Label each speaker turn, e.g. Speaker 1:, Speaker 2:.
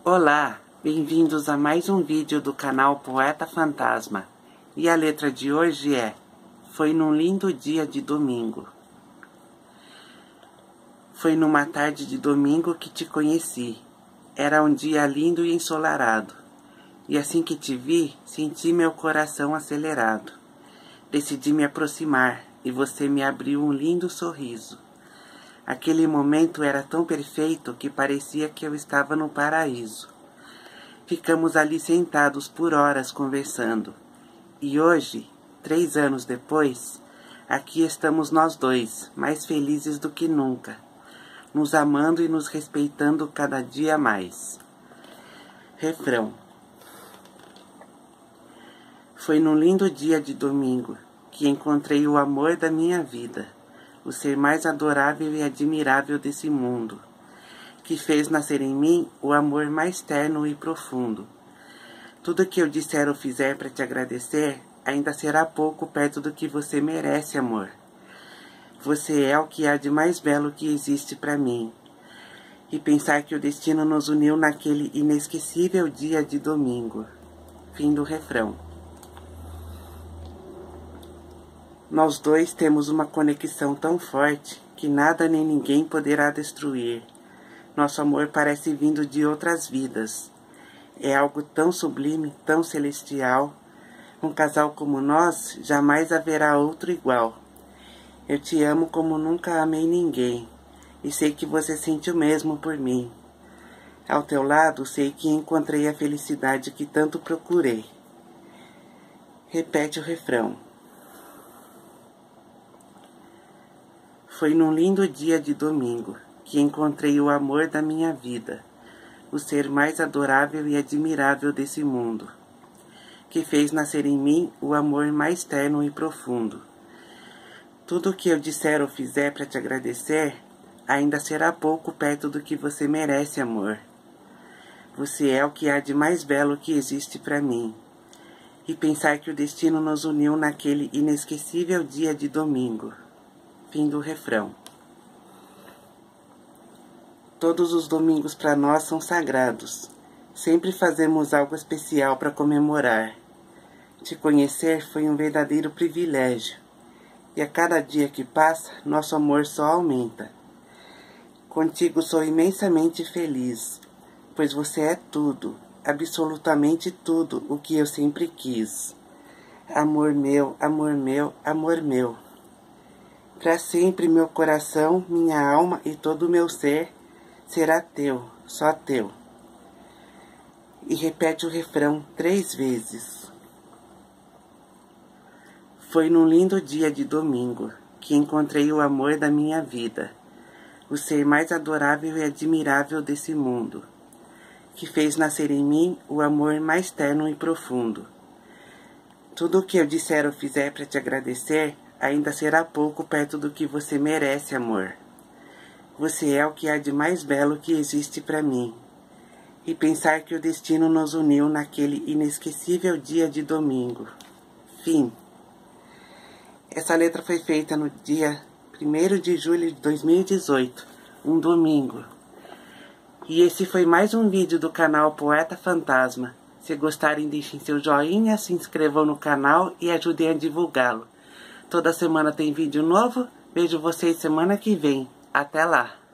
Speaker 1: Olá, bem-vindos a mais um vídeo do canal Poeta Fantasma. E a letra de hoje é: Foi num lindo dia de domingo. Foi numa tarde de domingo que te conheci. Era um dia lindo e ensolarado. E assim que te vi, senti meu coração acelerado. Decidi me aproximar e você me abriu um lindo sorriso. Aquele momento era tão perfeito que parecia que eu estava no paraíso. Ficamos ali sentados por horas conversando. E hoje, 3 anos depois, aqui estamos nós dois, mais felizes do que nunca, nos amando e nos respeitando cada dia mais. Refrão. Foi num lindo dia de domingo que encontrei o amor da minha vida, o ser mais adorável e admirável desse mundo, que fez nascer em mim o amor mais terno e profundo. Tudo que eu disser ou fizer para te agradecer, ainda será pouco perto do que você merece, amor. Você é o que há de mais belo que existe para mim. E pensar que o destino nos uniu naquele inesquecível dia de domingo. Fim do refrão. Nós dois temos uma conexão tão forte que nada nem ninguém poderá destruir. Nosso amor parece vindo de outras vidas. É algo tão sublime, tão celestial. Um casal como nós, jamais haverá outro igual. Eu te amo como nunca amei ninguém. E sei que você sente o mesmo por mim. Ao teu lado, sei que encontrei a felicidade que tanto procurei. Repete o refrão. Foi num lindo dia de domingo que encontrei o amor da minha vida, o ser mais adorável e admirável desse mundo, que fez nascer em mim o amor mais terno e profundo. Tudo o que eu disser ou fizer para te agradecer, ainda será pouco perto do que você merece, amor. Você é o que há de mais belo que existe para mim. E pensar que o destino nos uniu naquele inesquecível dia de domingo. Fim do refrão. Todos os domingos para nós são sagrados. Sempre fazemos algo especial para comemorar. Te conhecer foi um verdadeiro privilégio. E a cada dia que passa, nosso amor só aumenta. Contigo sou imensamente feliz, pois você é tudo, absolutamente tudo o que eu sempre quis. Amor meu, amor meu, amor meu. Para sempre meu coração, minha alma e todo o meu ser será teu, só teu. E repete o refrão 3 vezes. Foi num lindo dia de domingo que encontrei o amor da minha vida, o ser mais adorável e admirável desse mundo, que fez nascer em mim o amor mais terno e profundo. Tudo o que eu disser ou fizer para te agradecer, ainda será pouco perto do que você merece, amor. Você é o que há de mais belo que existe para mim. E pensar que o destino nos uniu naquele inesquecível dia de domingo. Fim. Essa letra foi feita no dia 1º de julho de 2018, um domingo. E esse foi mais um vídeo do canal Poeta Fantasma. Se gostarem, deixem seu joinha, se inscrevam no canal e ajudem a divulgá-lo. Toda semana tem vídeo novo. Vejo vocês semana que vem. Até lá!